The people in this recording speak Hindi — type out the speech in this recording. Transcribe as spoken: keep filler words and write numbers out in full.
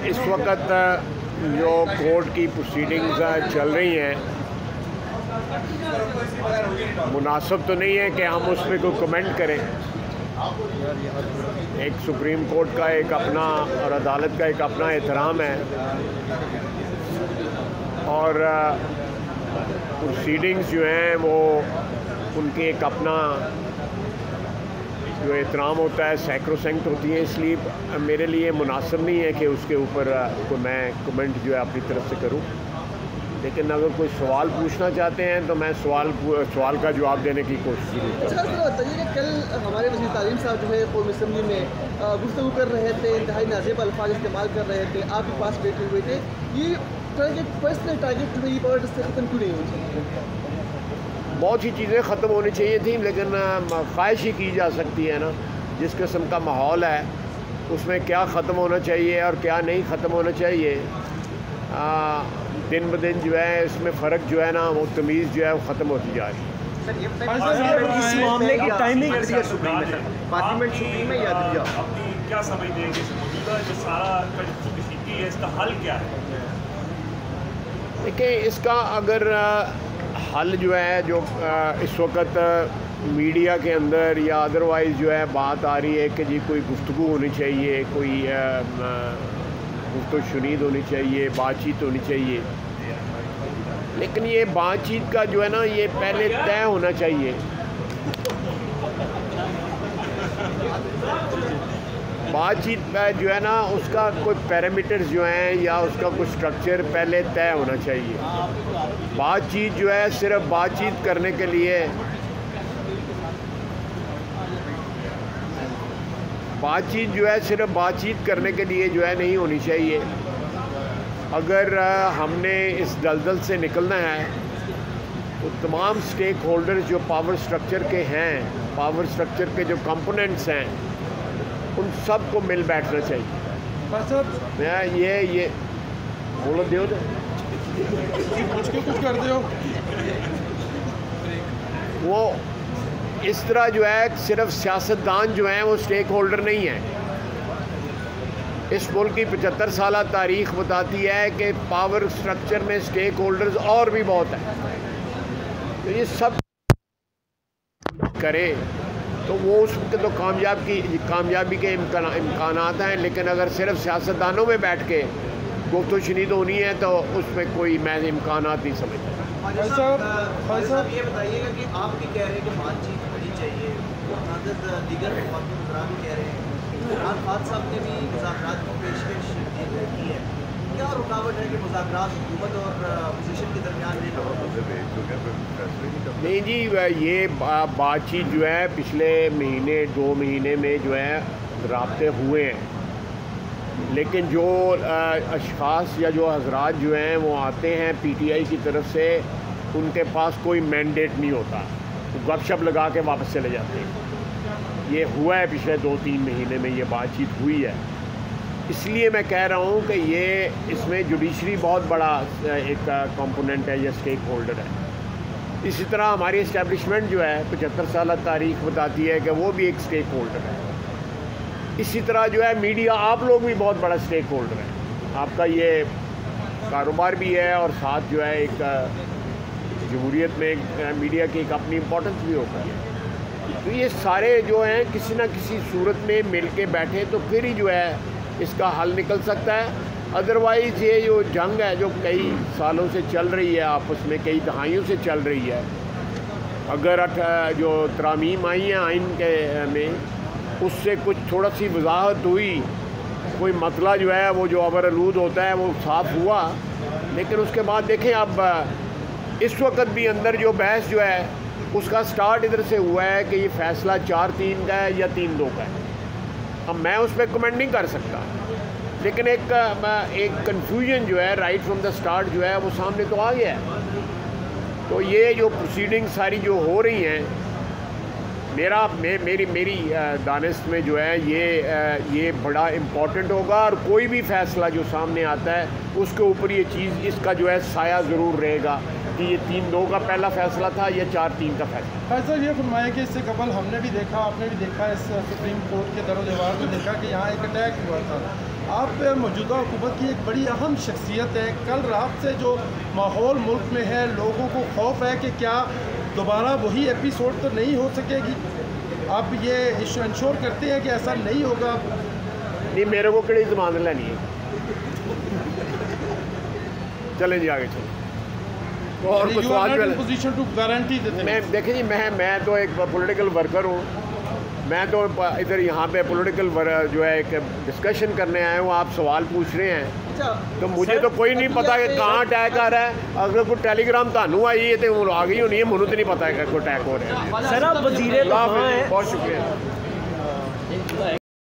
इस वक्त जो कोर्ट की प्रोसीडिंग्स चल रही हैं, मुनासिब तो नहीं है कि हम उस पर कोई कमेंट करें। एक सुप्रीम कोर्ट का एक अपना और अदालत का एक अपना एहतराम है, और प्रोसीडिंग्स जो हैं वो उनकी एक अपना जो एहतराम होता है, सैक्रोसेंक्ट होती है। इसलिए मेरे लिए मुनासिब नहीं है कि उसके ऊपर को मैं कमेंट जो है अपनी तरफ से करूं। लेकिन अगर कोई सवाल पूछना चाहते हैं तो मैं सवाल सवाल का जवाब देने की कोशिश जरूर करूँगा। अच्छा, बताइए कि कल हमारे वज़ीर तालीम साहब जो है कौमी असम्बली में गुफ्तगू कर रहे थे, इंतहाई नाज़िब अल्फाज इस्तेमाल कर रहे थे, आपके पास बैठे हुए थे। ये टारगेट पर्सनल टारगेट जो है ये पावर से ख़त्म क्यों नहीं होनी चाहिए? बहुत सी चीज़ें ख़त्म होनी चाहिए थी, लेकिन ख्वाहिश ही की जा सकती है ना। जिस किस्म का माहौल है उसमें क्या ख़त्म होना चाहिए और क्या नहीं ख़त्म होना चाहिए, आ, दिन ब दिन जो है इसमें फ़र्क जो है ना, वो तमीज़ जो है वो ख़त्म होती जा रही है। इस मामले की टाइमिंग पार्लियामेंट सुप्रीम में या दिया अपनी क्या समझते हैं कि मौजूदा जो सारा कशिदगी है इसका हल क्या है? देखिए, इसका अगर हल जो है जो इस वक्त मीडिया के अंदर या अदरवाइज़ जो है बात आ रही है कि जी कोई गुफ्तगू होनी चाहिए, कोई गुफ्तगू शुनीद होनी चाहिए, बातचीत होनी चाहिए, लेकिन ये बातचीत का जो है ना ये पहले तय होना चाहिए। बातचीत जो है ना उसका कोई पैरामीटर्स जो हैं या उसका कुछ स्ट्रक्चर पहले तय होना चाहिए। बातचीत जो है सिर्फ बातचीत करने के लिए बातचीत जो है सिर्फ बातचीत करने के लिए जो है नहीं होनी चाहिए। अगर हमने इस दलदल से निकलना है तो तमाम स्टेक होल्डर्स जो पावर स्ट्रक्चर के हैं, पावर स्ट्रक्चर के जो कंपोनेंट्स हैं, उन सब को मिल बैठना चाहिए। मैं ये ये बोलो दो कुछ कुछ कर दो। वो इस तरह जो है सिर्फ सियासतदान जो हैं वो स्टेक होल्डर नहीं है। इस मुल्क की पचहत्तर साल तारीख बताती है कि पावर स्ट्रक्चर में स्टेक होल्डर्स और भी बहुत हैं। तो ये सब करे तो वो उसके तो कामयाब की कामयाबी के इम्कानात हैं। लेकिन अगर सिर्फ सियासतदानों में बैठ के गुफ्तगू शुनीद होनी है तो उसमें कोई मैं इम्कानात नहीं समझता। साहब ये बताइएगा कि आप भी कह रहे हैं कि बातचीत होनी चाहिए, दीगर भी कह रहे हैं, इमरान खान साहब ने भी मुज़ाकरात को पेशकश की है। क्या रुकावट है कि मुज़ाकरात हुकूमत और अपोजिशन के दरमियान नहीं जी, ये बातचीत जो है पिछले महीने दो महीने में जो है राब्ते हुए हैं, लेकिन जो अशख़ास या जो हज़रात जो हैं वो आते हैं पीटीआई की तरफ से, उनके पास कोई मैंडेट नहीं होता, गपशप लगा के वापस चले जाते हैं। ये हुआ है पिछले दो तीन महीने में ये बातचीत हुई है। इसलिए मैं कह रहा हूँ कि ये इसमें जुडिशरी बहुत बड़ा एक कंपोनेंट है या स्टेक होल्डर है। इसी तरह हमारी इस्टेब्लिशमेंट जो है पचहत्तर साल तारीख बताती है कि वो भी एक स्टेक होल्डर है। इसी तरह जो है मीडिया, आप लोग भी बहुत बड़ा स्टेक होल्डर है। आपका ये कारोबार भी है और साथ जो है एक जमहूरियत में एक मीडिया की एक अपनी इम्पोर्टेंस भी होती है। तो ये सारे जो हैं किसी न किसी सूरत में मिल के बैठे तो फिर ही जो है इसका हल निकल सकता है। अदरवाइज़ ये जो जंग है जो कई सालों से चल रही है, आपस में कई दहाइयों से चल रही है, अगर जो तरामीम आई हैं आइन के में उससे कुछ थोड़ा सी वजाहत हुई, कोई मतला जो है वो जो अबर आलूद होता है वो साफ़ हुआ, लेकिन उसके बाद देखें अब इस वक्त भी अंदर जो बहस जो है उसका स्टार्ट इधर से हुआ है कि ये फ़ैसला चार तीन का है या तीन दो का है। अब मैं उस पर कमेंट नहीं कर सकता, लेकिन एक एक कन्फ्यूजन जो है राइट फ्रॉम द स्टार्ट जो है वो सामने तो आ गया है। तो ये जो प्रोसीडिंग सारी जो हो रही हैं, मेरा मे, मेरी मेरी दानिश में जो है ये ये बड़ा इम्पॉर्टेंट होगा, और कोई भी फ़ैसला जो सामने आता है उसके ऊपर ये चीज़ इसका जो है साया ज़रूर रहेगा कि ये तीन दो का पहला फैसला था या चार तीन का फैसला? भाई साहब ये फरमाया कि इससे कबल हमने भी देखा, आपने भी देखा, इस सुप्रीम कोर्ट के दरोदेवार में देखा कि यहाँ एक अटैक हुआ था। आप मौजूदा हुकूमत की एक बड़ी अहम शख्सियत है। कल रात से जो माहौल मुल्क में है, लोगों को खौफ है कि क्या दोबारा वही एपिसोड तो नहीं हो सकेगी। आप ये इंश्योर करते हैं कि ऐसा नहीं होगा? नहीं, मेरे को कड़ी जमानत लेनी है। चलें जी आगे चलो। तो और कुछ सवाल पोजीशन टू गारंटी देते हैं? मैं देखें जी, मैं मैं तो एक पॉलिटिकल वर्कर हूँ। मैं तो इधर यहाँ पे पॉलिटिकल जो है एक डिस्कशन करने आए हूँ। आप सवाल पूछ रहे हैं अच्छा, तो मुझे तो कोई नहीं पता कि कहाँ अटैक आ रहा है। अगर कोई टेलीग्राम थानू आई है तो वो आ गई होनी है, मुझे तो नहीं पता है कि कोई अटैक हो रहा है। सर आप वजीर बहुत शुक्रिया।